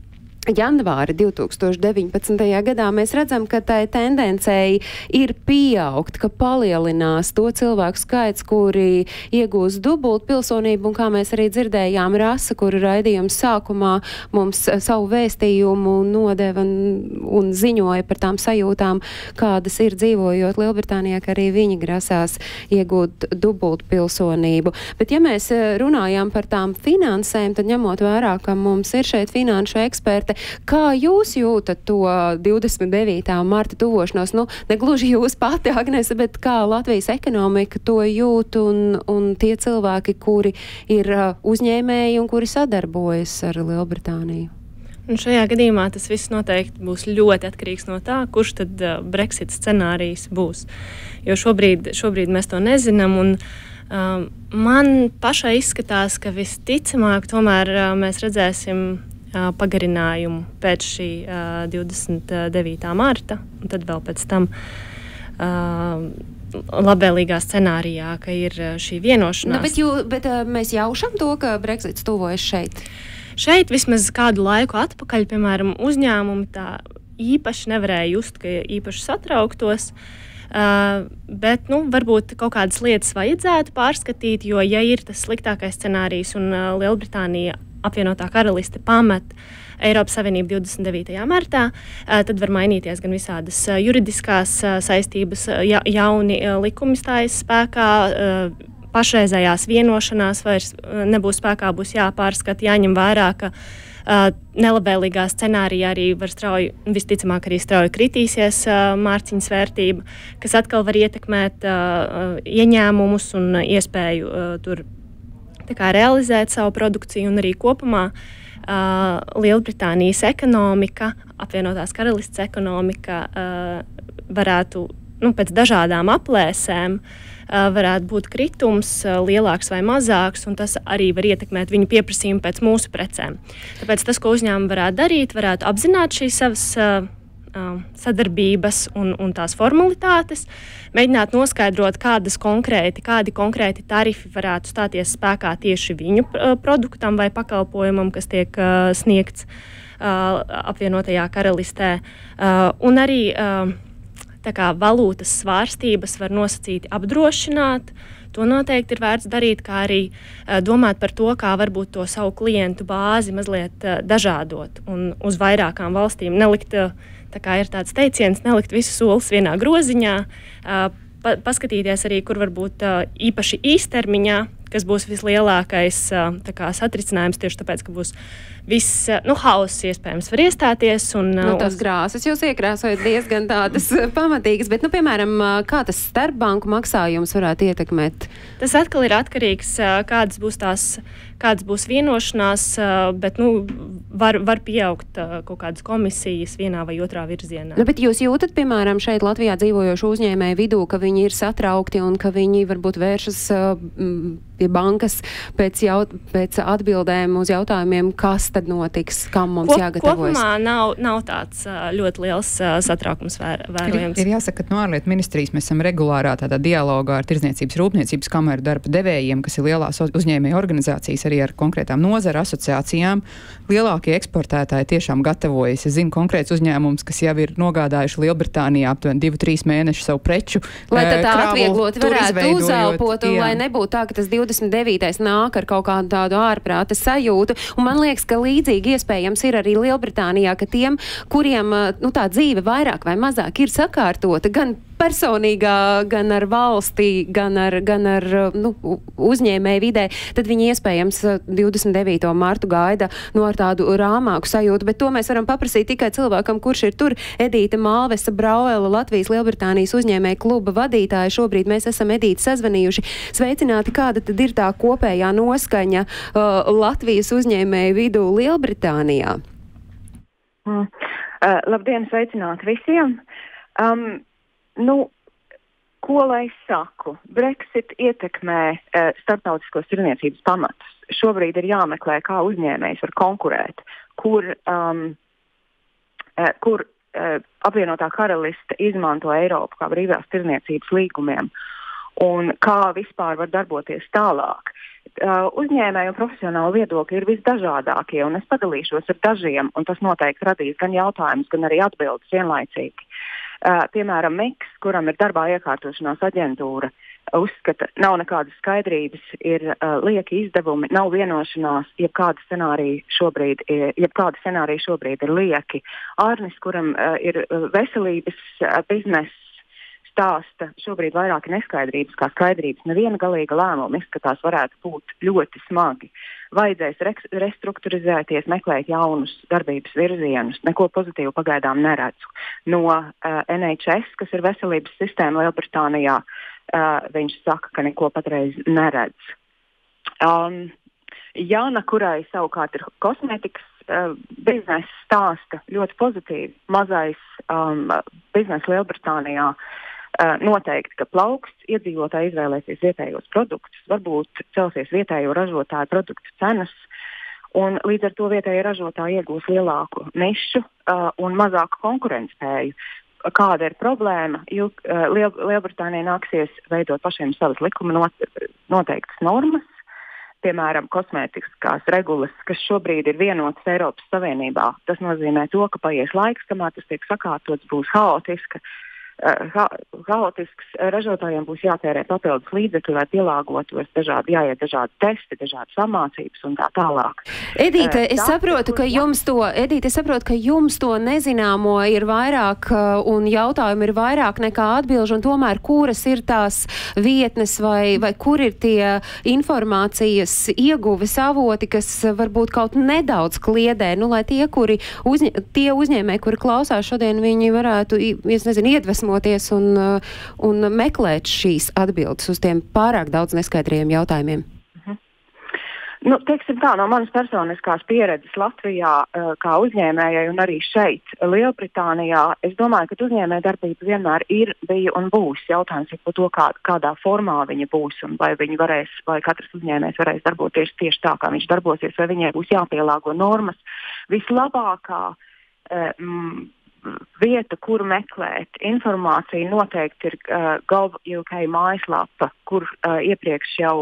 S7: janvāri 2019. gadā mēs redzam, ka tai tendencei ir pieaugt, ka palielinās to cilvēku skaits, kuri iegūs dubult pilsonību, un kā mēs arī dzirdējām Rasa, kura raidījums sākumā mums savu vēstījumu nodeva un ziņoja par tām sajūtām, kādas ir dzīvojot Lielbritānijā, ka arī viņi grasās iegūt dubult pilsonību. Bet ja mēs runājām par tām finansēm, tad ņemot vērā, ka mums ir šeit finanšu eksperti, kā jūs jūtat to 29. marta tuvošanos? Ne gluži jūs pati, Agnese, bet kā Latvijas ekonomika to jūt un tie cilvēki, kuri ir uzņēmēji un kuri sadarbojas ar Lielbritāniju?
S10: Un šajā gadījumā tas viss noteikti būs ļoti atkarīgs no tā, kurš tad Brexit scenārijs būs. Jo šobrīd mēs to nezinām, un man pašai izskatās, ka visticamāk tomēr mēs redzēsim pagarinājumu pēc šī 29. marta, un tad vēl pēc tam labvēlīgā scenārijā, ka ir šī vienošanās.
S7: Bet mēs jaušam to, ka Brexits tuvojas šeit?
S10: Šeit vismaz kādu laiku atpakaļ, piemēram, uzņēmumi tā īpaši nevarēja just, ka īpaši satrauktos, bet, varbūt kaut kādas lietas vajadzētu pārskatīt, jo, ja ir tas sliktākais scenārijs un Lielbritānija apvienotā karaliste pamet Eiropas Savienību 29. martā, tad var mainīties gan visādas juridiskās saistības, jauni likumi stājas spēkā, pašreizējās vienošanās vairs nebūs spēkā, būs jāpārskata, jāņem vērā, ka nelabvēlīgā scenārijā arī var visticamāk arī strauji kritīsies mārciņas vērtība, kas atkal var ietekmēt ieņēmumus un iespēju tur realizēt savu produkciju, un arī kopumā Lielbritānijas ekonomika, apvienotās karalistes ekonomika varētu, pēc dažādām aplēsēm, varētu būt kritums lielāks vai mazāks, un tas arī var ietekmēt viņu pieprasījumu pēc mūsu precēm. Tāpēc tas, ko uzņēmumi varētu darīt, varētu apzināt šīs savas sadarbības un tās formalitātes, mēģināt noskaidrot, kādi konkrēti tarifi varētu stāties spēkā tieši viņu produktam vai pakalpojumam, kas tiek sniegts apvienotajā karalistē. Un arī valūtas svārstības var nosacīti apdrošināt. To noteikti ir vērts darīt, kā arī domāt par to, kā varbūt to savu klientu bāzi mazliet dažādot un uz vairākām valstīm nelikt. Tā kā ir tāds teiciens, nelikt visus solis vienā groziņā, paskatīties arī, kur varbūt īpaši īstermiņā, kas būs vislielākais satricinājums tieši tāpēc, ka būs viss hauss iespējams var iestāties.
S7: Tās krāsas jūs iekrāsojat diezgan tādas pamatīgas, bet, piemēram, kā tas starpbanku maksājums varētu ietekmēt?
S10: Tas atkal ir atkarīgs, kādas būs tās kāds būs vienošanās, bet var pieaugt kaut kādas komisijas vienā vai otrā virzienā.
S7: Bet jūs jūtat, piemēram, šeit Latvijā dzīvojošu uzņēmēju vidū, ka viņi ir satraukti un ka viņi varbūt vēršas pie bankas pēc atbildēm uz jautājumiem, kas tad notiks, kam mums jāgatavojas?
S10: Kopumā nav tāds ļoti liels satraukums vērojams.
S2: Ir jāsaka, ka no ārlietu ministrijas mēs esam regulārā tādā dialogā ar Tirdzniecības rūpniecības kameru darba devējiem, kas ir lielās uzņēmēju organizācijas, arī ar konkrētām nozara asociācijām. Lielākie eksportētāji tiešām gatavojas. Es zinu konkrēts uzņēmums, kas jau ir nogādājuši Lielbritānijā aptuveni 2-3 mēnešus savu preču.
S7: Lai tad tā atvieglot varētu uzelpot, un lai nebūtu tā, ka tas 29. nāk ar kaut kādu tādu ārprāta sajūtu. Un man liekas, ka līdzīgi iespējams ir arī Lielbritānijā, ka tiem, kuriem tā dzīve vairāk vai mazāk ir sakārtota, gan personīgā, gan ar valstī, gan ar uzņēmēju vidē, tad viņi iespējams 29. martu gaida ar tādu rāmāku sajūtu, bet to mēs varam paprasīt tikai cilvēkam, kurš ir tur. Edīte Malvesa Brauela, Latvijas Lielbritānijas uzņēmēju kluba vadītāja. Šobrīd mēs esam Edīti sazvanījuši. Sveicināti, kāda tad ir tā kopējā noskaņa Latvijas uzņēmēju vidū Lielbritānijā?
S12: Labdien, sveicināti visiem! Ko lai es saku? Brexit ietekmē starptautiskos tirniecības pamatus. Šobrīd ir jāmeklē, kā uzņēmējs var konkurēt, kur apvienotā karaliste izmanto Eiropu kā brīvās tirniecības līgumiem un kā vispār var darboties tālāk. Uzņēmēju un profesionālu viedokļi ir visdažādākie, un es padalīšos ar dažiem, un tas noteikti radīs gan jautājumus, gan arī atbildes vienlaicīgi. Piemēram, Miks, kuram ir darbā iekārtošanās aģentūra, uzskata, nav nekādas skaidrības, ir lieki izdevumi, nav vienošanās, jebkāda scenārija šobrīd ir lieki. Ārnis, kuram ir veselības bizness, stāsta šobrīd vairāk neskaidrības kā skaidrības. Neviena galīga lēmuma izskatās varētu būt ļoti smagi. Vajadzēs restruktūrizēties, meklēt jaunus darbības virzienus. Neko pozitīvu pagaidām neredzu. No NHS, kas ir veselības sistēma Lielbritānijā, viņš saka, ka neko patreiz neredz. Jana, kurai savukārt ir kosmētikas biznesa, stāsta ļoti pozitīvi. Mazais biznesa Lielbritānijā noteikti, ka plauksts, iedzīvotāji izvēlēsies vietējos produktus, varbūt celsies vietējo ražotāju produktu cenas, un līdz ar to vietēji ražotāji iegūs lielāku nišu un mazāku konkurentspēju. Kāda ir problēma? Lielbritānijai nāksies veidot pašiem savas likuma noteiktas normas, piemēram, kosmētiskās regulas, kas šobrīd ir vienotas Eiropas Savienībā. Tas nozīmē to, ka paies laiks, kamēr tas tiek sakārtots, būs haotisks, ražotājiem būs jātērē papildus līdzekļi, lai pielāgotos jāiet dažādi testi, dažādas apmācības un tā tālāk.
S7: Edīte, es saprotu, ka jums to nezināmo ir vairāk un jautājumu ir vairāk nekā atbilžu, un tomēr kuras ir tās vietnes vai kur ir tie informācijas ieguves avoti, kas varbūt kaut nedaudz kliedē, lai tie uzņēmēji, kuri klausās šodien, viņi varētu, iedvesmoties un meklēt šīs atbildes uz tiem pārāk daudz neskaidriem jautājumiem?
S12: Teiksim tā, no manas personiskās pieredzes Latvijā kā uzņēmējai un arī šeit Lielbritānijā, es domāju, ka uzņēmēja darbība vienmēr ir, bija un būs. Jautājums ir par to, kādā formā viņa būs un vai katrs uzņēmējs varēs darboties tieši tā, kā viņš darbosies, vai viņai būs jāpielāgo normas. Vislabākā vieta, kur meklēt informāciju, noteikti ir Gov.uk mājaslapa, kur iepriekš jau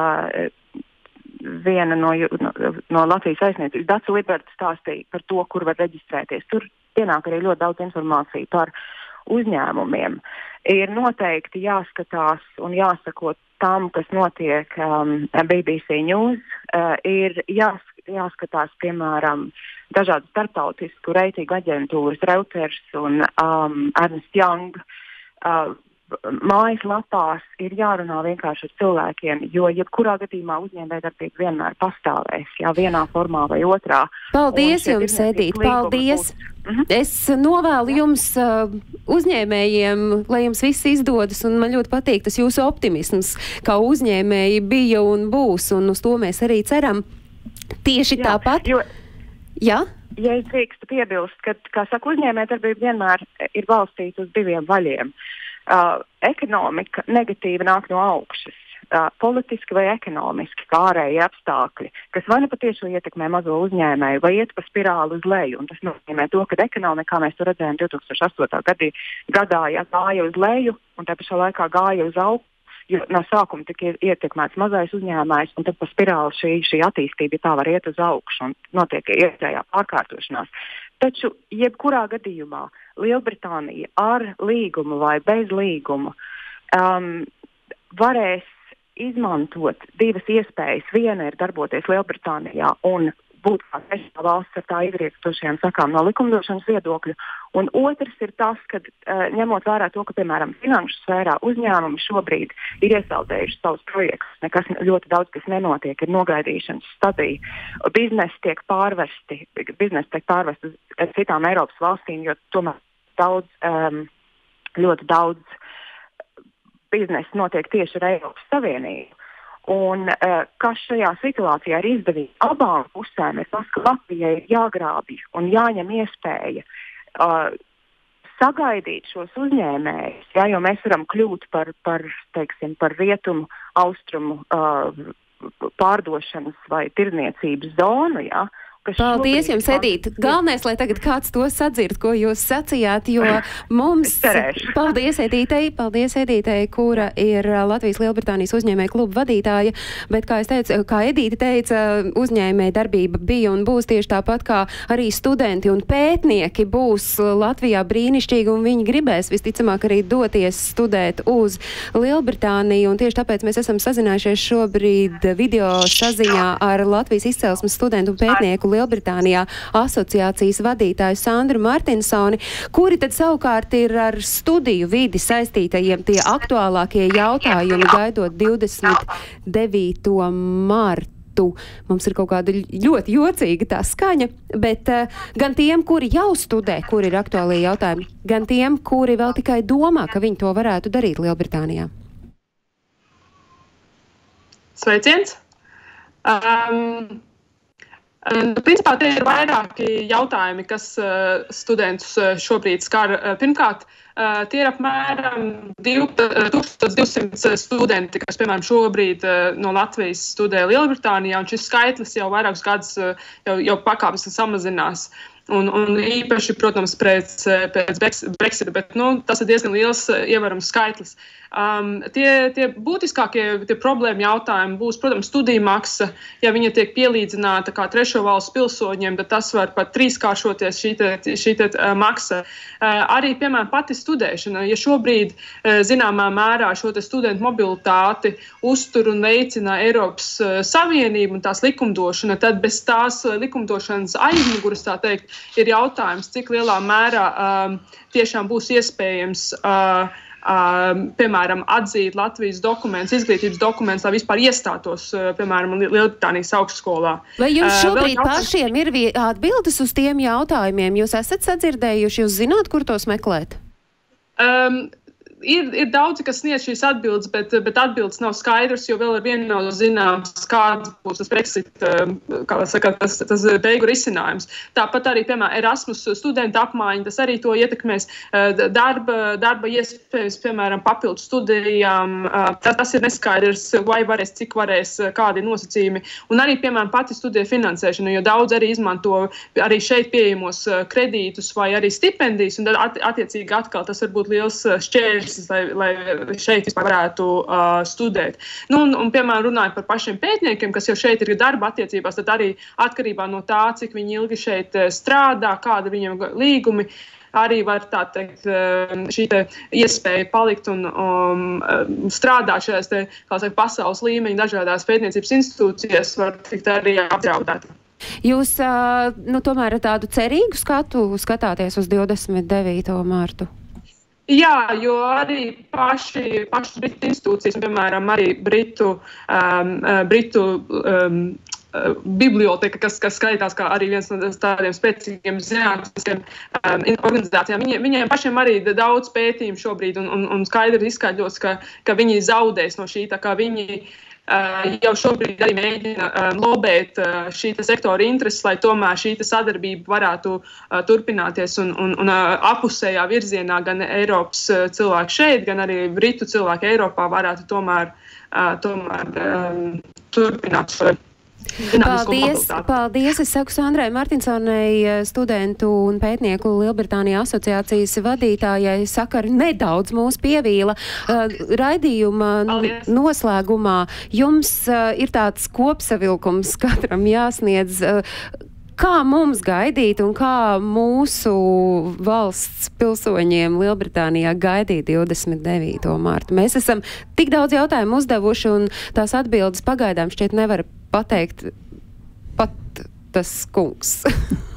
S12: viena no Latvijas aizniecības Dace Liberta stāstīja par to, kur var reģistrēties. Tur ienāk arī ļoti daudz informāciju par uzņēmumiem. Ir noteikti jāskatās un jāsako tam, kas notiek BBC News. Ir jāskatās, piemēram, dažādu starptautisku reitingu aģentūras, Reuters un Ernst Young mājaslapās ir jārunā vienkārši ar cilvēkiem, jo jebkurā gadījumā uzņēmējdarbība vienmēr pastāvēs, vienā formā vai otrā.
S7: Paldies jums, Edīte, paldies! Es novēlu jums uzņēmējiem, lai jums viss izdodas, un man ļoti patīk tas jūsu optimisms, kā uzņēmēji bija un būs, un uz to mēs arī ceram. Tieši tāpat. Jā?
S12: Ja es drīkstu piebilst, ka, kā saka, uzņēmējdarbība vienmēr ir balstīta uz diviem vaļiem. Ekonomika negatīvi nāk no augšas, politiski vai ekonomiski, kā ārēji apstākļi, kas vai nu patiešām ietekmē mazo uzņēmēju, vai iet pa spirāli uz leju. Un tas nozīmē to, ka ekonomikā mēs to redzējām 2008. gadā, gāja uz leju un tā pašā laikā gāja uz augšu. Jo no sākuma tika ietekmēts mazais uzņēmējs, un tad pa spirāli šī attīstība tā var iet uz augšu un notiek iekšējā pārkārtošanās. Taču, jebkurā gadījumā, Lielbritānija ar līgumu vai bez līgumu varēs izmantot divas iespējas. Viena ir darboties Lielbritānijā un būt kā trešā valsts ar tā izriekstošajām sakām no likumdošanas viedokļu. Un otrs ir tas, ka ņemot vērā to, ka, piemēram, finanšu sfērā uzņēmumi šobrīd ir iesaldējuši savus projektus, nekas ļoti daudz, kas nenotiek, ir nogaidīšanas stadija. Biznesi tiek pārvesti uz citām Eiropas valstīm, jo tomēr ļoti daudz biznesa notiek tieši ar Eiropas Savienību. Un kas šajā situācijā ir izdevīgi abām pusēm, ir tas, ka Latvijai ir jāgrābj un jāņem iespēja sagaidīt šos uzņēmējus, jo mēs varam kļūt par rietumu, austrumu pārdošanas vai tirdzniecības zonu,
S7: Paldies jums, Edīte. Galvenais, lai tagad kāds to sadzird, ko jūs sacījāt, jo mums... Paldies Edītei, kura ir Latvijas Lielbritānijas uzņēmēju kluba vadītāja, bet, kā es teicu, kā Edīte teica, uzņēmēju darbība bija un būs tieši tāpat, kā arī studenti un pētnieki būs Latvijā brīnišķīgi, un viņi gribēs visticamāk arī doties studēt uz Lielbritāniju, un tieši tāpēc mēs esam sazinājušies šobrīd video saziņā ar Latvijas izcelsmes studentu un pētnieku Lielbritānijā asociācijas vadītāju Sandru Martinsoni, kuri tad savukārt ir ar studiju vidi saistītajiem tie aktuālākie jautājumi gaidot 29. martu. Mums ir kaut kāda ļoti jocīga tā skaņa, bet gan tiem, kuri jau studē, kuri ir aktuālie jautājumi, gan tiem, kuri vēl tikai domā, ka viņi to varētu darīt Lielbritānijā.
S13: Sveiciens! Principā tie ir vairāki jautājumi, kas studentus šobrīd skar. Pirmkārt, tie ir apmēram 1200 studenti, kas, piemēram, šobrīd no Latvijas studē Lielbritānijā, un šis skaitlis jau vairākus gadus jau pakāpes samazinās. Un īpaši, protams, pēc Brexita, bet tas ir diezgan liels ievērams skaitlis. Tie būtiskākie problēma jautājumi būs, protams, studiju maksa. Ja viņa tiek pielīdzināta kā trešo valstu pilsoņiem, tad tas var pat trīskāršoties šī maksa. Arī, piemēram, pati studēšana. Ja šobrīd zināmā mērā šo studentu mobilitāti uztur un veicina Eiropas Savienība un tās likumdošana, tad bez tās likumdošanas aizmuguras, tā teikt, ir jautājums, cik lielā mērā tiešām būs iespējams piemēram, atzīt Latvijas dokumentus, izglītības dokumentus, lai vispār iestātos, piemēram, Lielbritānijas augstskolā.
S7: Vai jums šobrīd pašiem ir atbildes uz tiem jautājumiem? Jūs esat sadzirdējuši, jūs zināt, kur tos meklēt?
S13: Ir daudzi, kas sniedz šīs atbildes, bet atbildes nav skaidrs, jo vēl ar vienu nav zināms, kāds būs tas Brexit, tas beigu risinājums. Tāpat arī, piemēram, Erasmus studentu apmaiņa, tas arī to ietekmēs darba iespējas, piemēram, papildu studijām. Tas ir neskaidrs, vai varēs, cik varēs, kādi nosacījumi. Un arī, piemēram, pati studija finansēšana, jo daudz arī izmanto arī šeit pieejamos kredītus vai arī stipendijas, un tad attiecīgi atkal tas var būt liels šķērs, lai šeit vispār varētu studēt. Un, piemēram, runājot par pašiem pētniekiem, kas jau šeit ir darba attiecībās, tad arī atkarībā no tā, cik viņi ilgi šeit strādā, kāda viņiem līgumi, arī var tā teikt šī iespēja palikt un strādāt šajās pasaules līmeņa dažādās pētniecības institūcijās var tikt arī apdraudēti.
S7: Jūs tomēr tādu cerīgu skatu skatāties uz 29. martu?
S13: Jā, jo arī paši Britu institūcijas, piemēram, arī Britu biblioteka, kas skaitās kā arī viens no tādiem spēcīgiem zinātniskiem organizācijām. Viņiem pašiem arī daudz pētījumu šobrīd un skaidri izskaidros, ka viņi zaudēs no šī, tā kā viņi jau šobrīd arī mēģina lobēt šī sektora intereses, lai tomēr šī sadarbība varētu turpināties un apusējā virzienā gan Eiropas cilvēki šeit, gan arī Britu cilvēki Eiropā varētu tomēr turpināt šo.
S7: Paldies! Es saku Sandrai Martinsonai, studentu un pētnieku Lielbritānijā asociācijas vadītājai, sakari nedaudz mūs pievīla. Raidījuma noslēgumā jums ir tāds kopsavilkums katram jāsniedz. Kā mums gaidīt un kā mūsu valsts pilsoņiem Lielbritānijā gaidīt 29. martu? Mēs esam tik daudz jautājumu uzdevuši un tās atbildes pagaidām šķiet nevar pateikt pat tas kungs.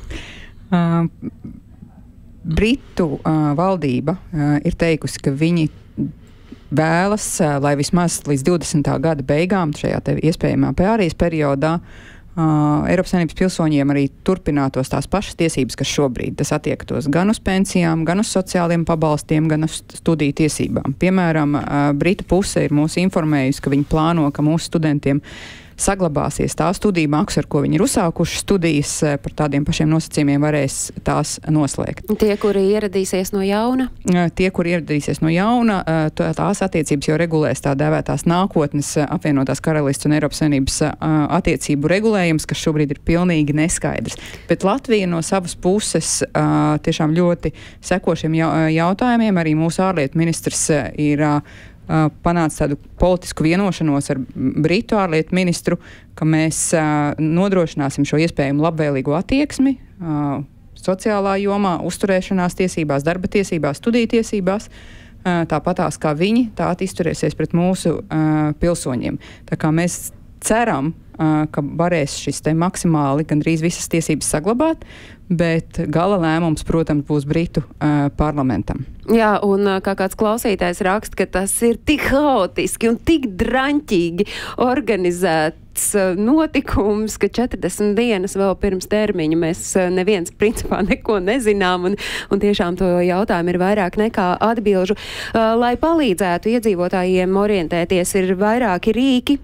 S2: Britu valdība ir teikusi, ka viņi vēlas, lai vismaz līdz 20. gada beigām, šajā te iespējamā pārejas periodā, Eiropas Savienības pilsoņiem arī turpinātos tās pašas tiesības, kas šobrīd. Tas attiektos gan uz pensijām, gan uz sociāliem pabalstiem, gan uz studiju tiesībām. Piemēram, Britu puse ir mūs informējusi, ka viņi plāno, ka mūsu studentiem saglabāsies tā studiju maksa, ar ko viņi ir uzsākuši studijas, par tādiem pašiem nosacījumiem varēs tās noslēgt.
S7: Tie, kuri ieradīsies no jauna?
S2: Tie, kuri ieradīsies no jauna, tās attiecības jau regulēs tā dēvētās nākotnes apvienotās karalists un Eiropas Savienības attiecību regulējums, kas šobrīd ir pilnīgi neskaidrs. Bet Latvija no savas puses tiešām ļoti seko šiem jautājumiem. Arī mūsu ārlietu ministrs ir panāca tādu politisku vienošanos ar Britu ārlietu ministru, ka mēs nodrošināsim šo iespējamu labvēlīgo attieksmi sociālā jomā, uzturēšanās tiesībās, darba tiesībās, studiju tiesībās, tāpatās kā viņi, tā izturēsies pret mūsu pilsoņiem. Tā kā mēs ceram, ka varēs šis te maksimāli gandrīz visas tiesības saglabāt, bet gala lēmums, protams, būs Britu parlamentam.
S7: Jā, un kā kāds klausītājs raksta, ka tas ir tik haotiski un tik draņķīgi organizēts notikums, ka 40 dienas vēl pirms termiņa mēs neviens principā neko nezinām, un tiešām to jautājumu ir vairāk nekā atbilžu. Lai palīdzētu iedzīvotājiem orientēties, ir vairāki rīki.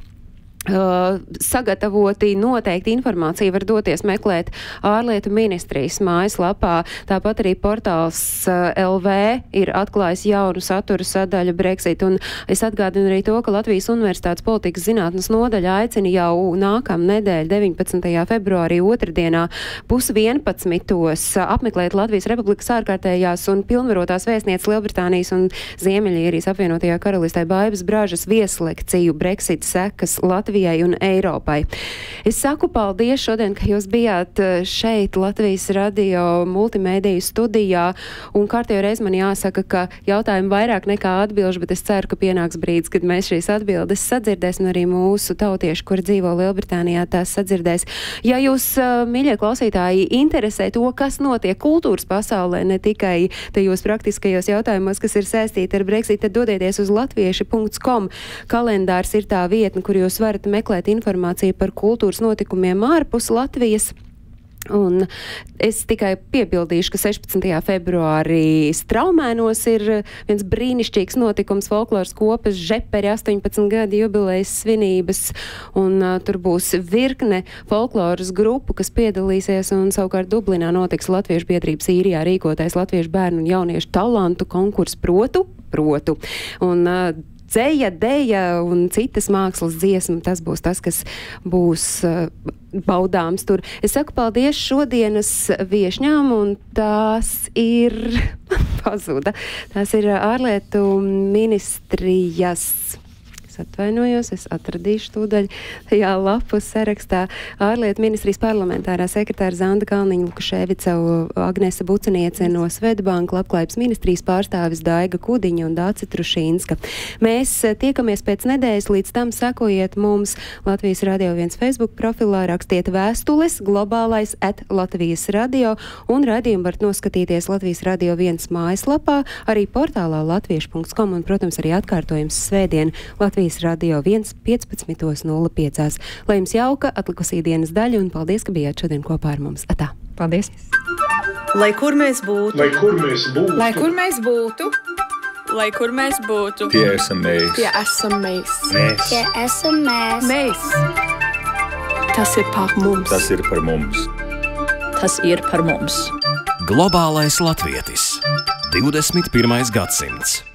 S7: Sagatavoti noteikti informāciju var doties meklēt ārlietu ministrijas mājaslapā. Tāpat arī portāls LV ir atklājis jaunu satura sadaļu Brexit. Un es atgādinu arī to, ka Latvijas Universitātes politikas zinātnes nodaļa aicina jau nākamā nedēļa 19. februārī otrdienā 10:30 apmeklēt Latvijas Republikas ārkārtējās un pilnvarotās vēstnieces Lielbritānijas un Ziemeļīrijas apvienotajā karalistē Baibas Bražas vieslekciju Brexit sekas Latvijai un Eiropai. Es saku paldies šodien, ka jūs bijāt šeit Latvijas radio multimēdiju studijā, un kārtējo reizi man jāsaka, ka jautājumi vairāk nekā atbilžu, bet es ceru, ka pienāks brīdis, kad mēs šīs atbildes sadzirdēsim, un arī mūsu tautieši, kur dzīvo Lielbritānijā, tās sadzirdēs. Ja jūs, mīļie klausītāji, interesē to, kas notiek kultūras pasaulē, ne tikai tajos praktiskajos jautājumos, kas ir saistīti ar Brexit, tad dodieties uz latvieši.com. Kalendārs ir tā vietne, kur jūs varat meklēt informāciju par kultūras notikumiem ārpus Latvijas. Un es tikai piebildīšu, ka 16. februārī Straumēnos ir viens brīnišķīgs notikums, folkloras kopas Žeperi 18 gadu jubilejas svinības, un tur būs virkne folkloras grupu, kas piedalīsies, un savukārt Dublinā notiks Latviešu biedrības īrijā rīkotais Latviešu bērnu un jauniešu talantu konkurss protu. Un dzeja, deja un citas mākslas dziesma, tas būs tas, kas būs baudāms tur. Es saku paldies šodienas viešņām, un tās ir pazuda. Tās ir ārlietu ministrijas Es atvainojos, es atradīšu tūdaļ tajā lapu sarakstā. Ārlietu ministrijas parlamentārā sekretāra Zanda Kalniņa-Lukaševica, Agnese Buceniece no Swedbank, Labklājības ministrijas pārstāvis Daiga Kudiņa un Dāce Trušīnska. Mēs tiekamies pēc nedēļas, līdz tam sekojiet mums Latvijas Radio 1 Facebook profilā, rakstiet vēstules globālais@Latvijas Radio un raidījumu varat noskatīties Latvijas Radio 1 mājaslapā, arī portālā latviešu.com un, protams, arī atkārtojums svētdien Latvijas Radio 1 15.05. Lai jums jauka atlikusī dienas daļa un paldies, ka bijāt šodien kopā ar mums. Atā!
S2: Paldies!
S3: Lai kur mēs būtu,
S4: Lai kur mēs būtu,
S3: lai kur mēs būtu,
S4: lai kur mēs būtu,
S14: Tie esam mēs.
S3: tie esam mēs.
S6: Tie esam mēs.
S3: Mēs. Tas ir par mums.
S14: Tas ir par mums.
S4: tas ir par mums.
S1: Globālais latvietis. 21. gadsimts.